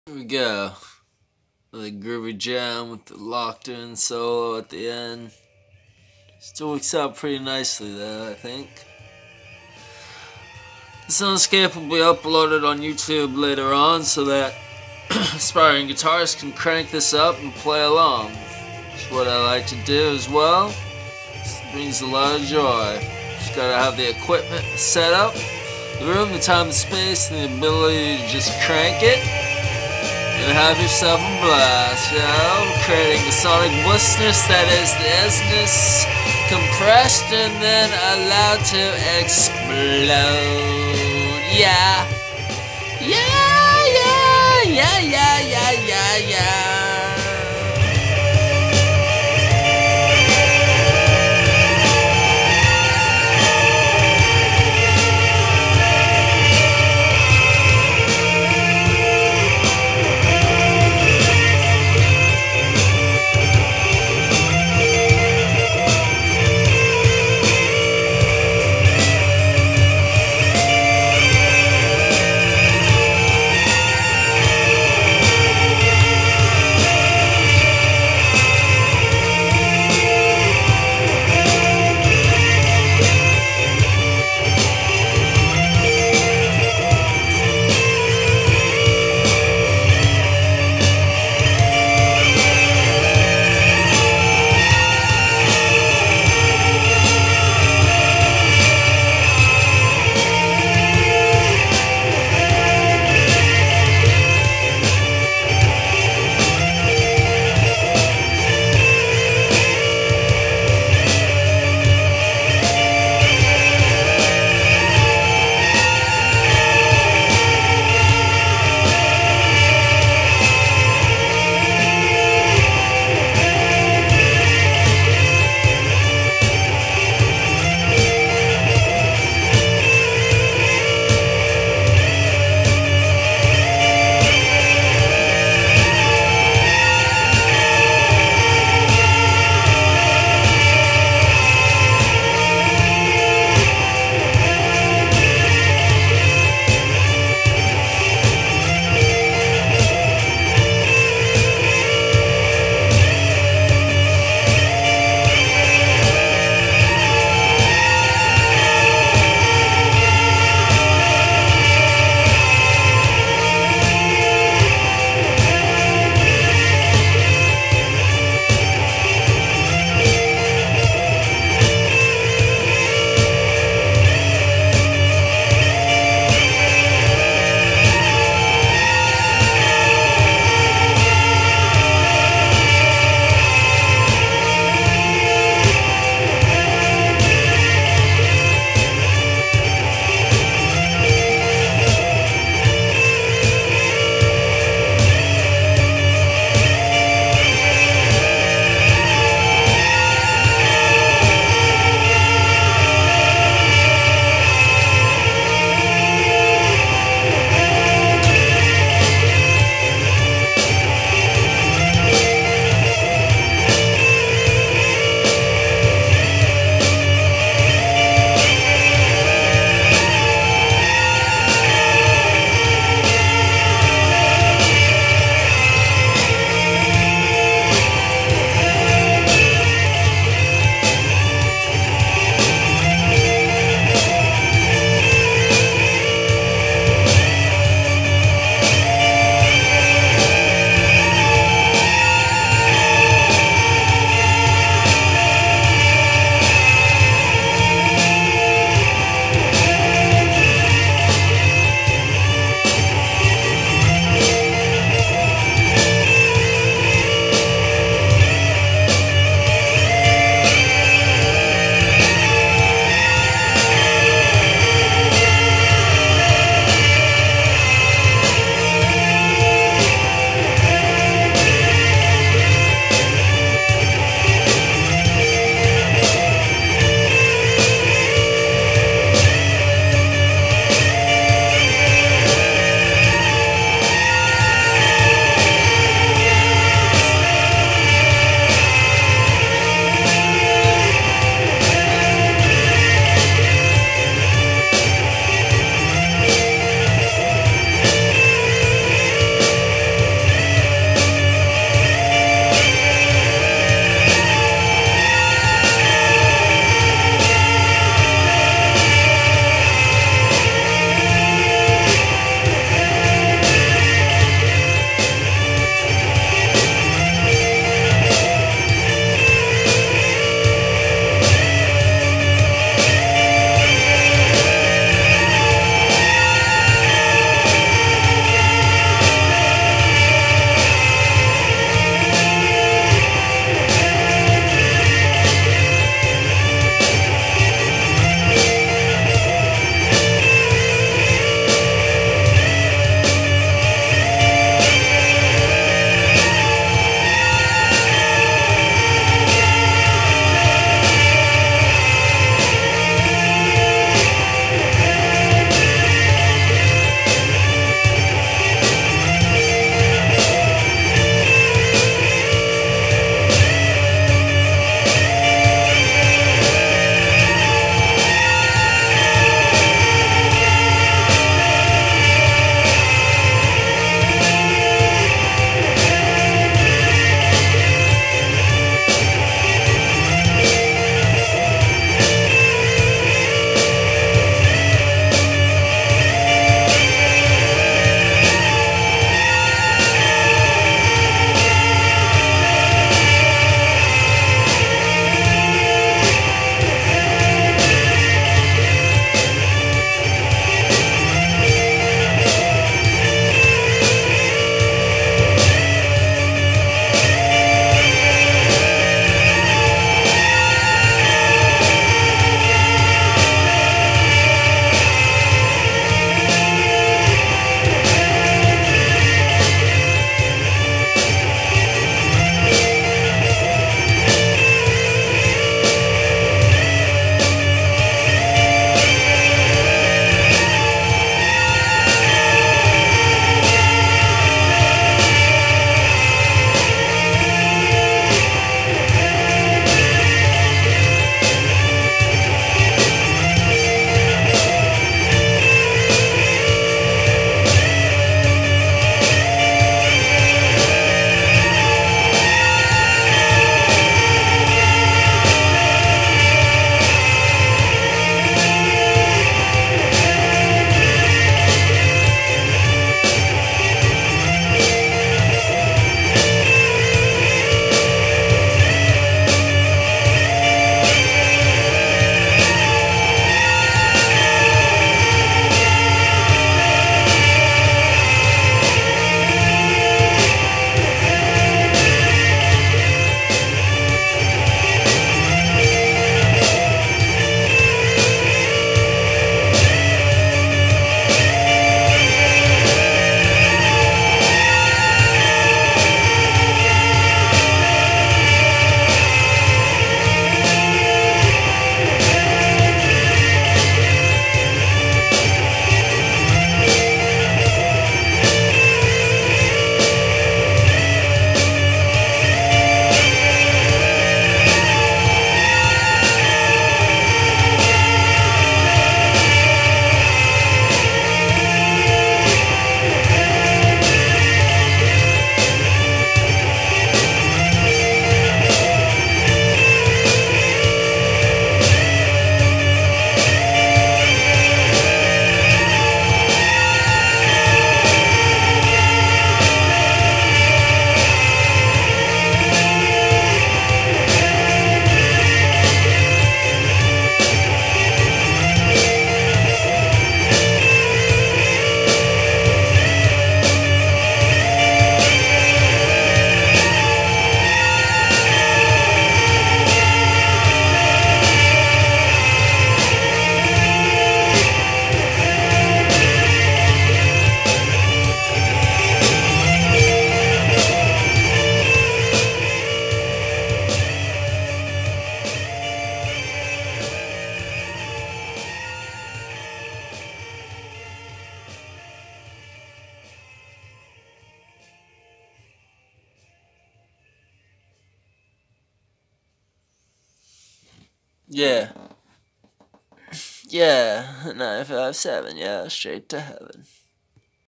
Here we go. The groovy jam with the locked in solo at the end. Still works out pretty nicely though, I think. The soundscape will be uploaded on YouTube later on so that aspiring guitarists can crank this up and play along. It's what I like to do as well. It brings a lot of joy. Just gotta have the equipment set up, the room, the time, the space, and the ability to just crank it and have yourself a blast, creating the sonic blissness that is the essence, compressed and then allowed to explode. Yeah. Yeah. Yeah, 957, yeah, straight to heaven.